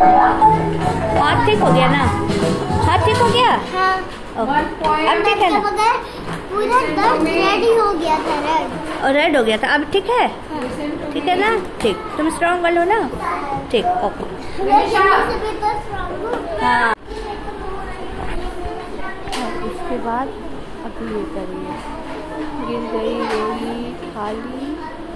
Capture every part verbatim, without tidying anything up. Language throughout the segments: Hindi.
हाथ ठीक हो गया ना? हाथ ठीक हो गया? हाँ। अब ठीक है ना? पूरा दर्द रेड ही हो गया था, रेड। और रेड हो गया था, अब ठीक है? हाँ। ठीक है ना? ठीक, तुम स्ट्रॉन्ग गर्ल हो ना? ठीक, ओके। हाँ, उसके बाद अभी ये करिए, गिर गई, रोली, खाली।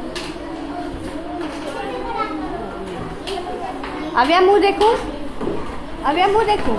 अव्या मुंह देखो, अव्या मुंह देखो।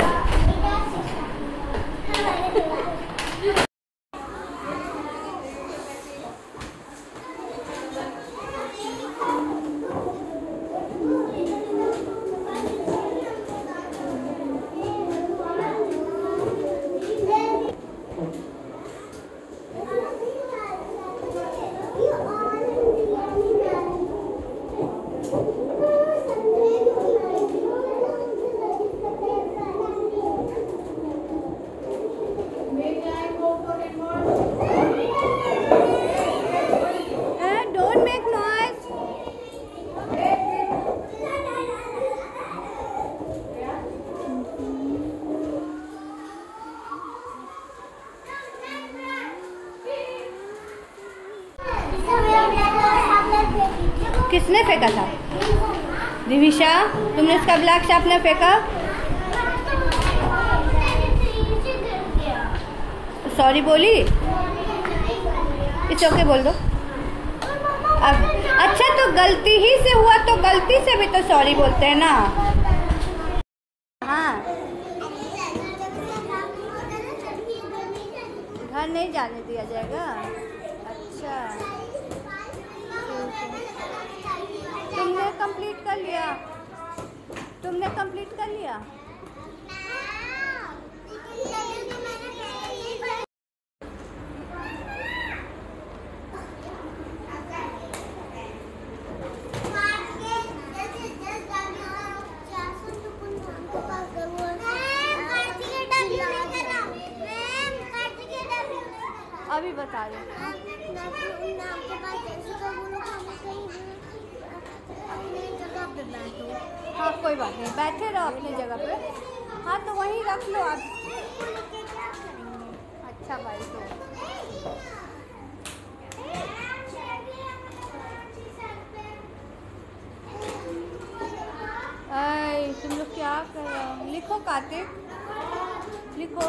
किसने फेंका था? दिविशा, तुमने इसका ब्लैक शार्पनर फेंका? सॉरी बोली? इट्स ओके बोल दो। अब अच्छा, तो गलती ही से हुआ तो गलती से भी तो सॉरी बोलते हैं ना। हाँ, घर नहीं जाने दिया जाएगा। अच्छा, तुमने कंप्लीट कर लिया? तुमने कंप्लीट कर लिया? अभी बता रहे। हाँ, कोई बात नहीं, बैठे रहो अपनी जगह पे। हाँ, तो वहीं रख लो आप। अच्छा भाई, तो अरे तुम लोग क्या कर रहे हो? लिखो कार्तिक, लिखो।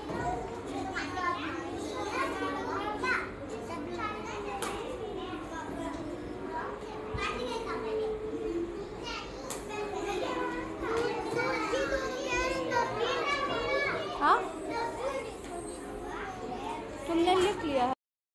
हाँ, तुमने लिख लिया है?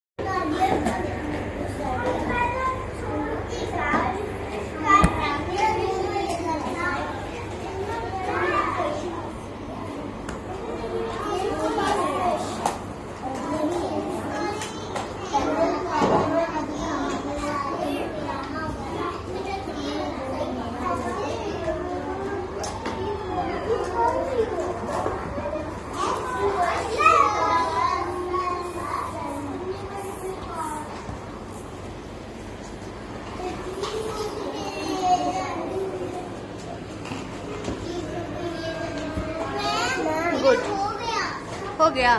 गुड, हो गया।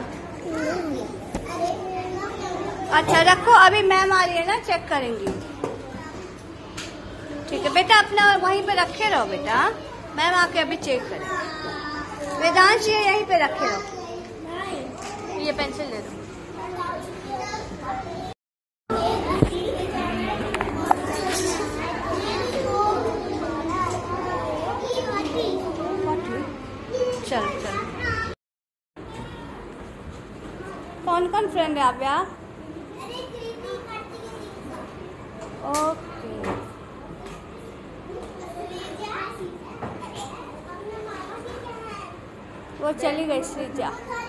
अच्छा रखो, अभी मैम आ रही है ना, चेक करेंगी। ठीक है बेटा, अपना वहीं पे रखे रहो बेटा, मैम आके अभी चेक करें। वेदांश ये यहीं पे रखे रहो, ये पेंसिल दे दो। चल चल, कौन कौन फ्रेंड है आव्या? ओके, वो चली गई श्रीजा।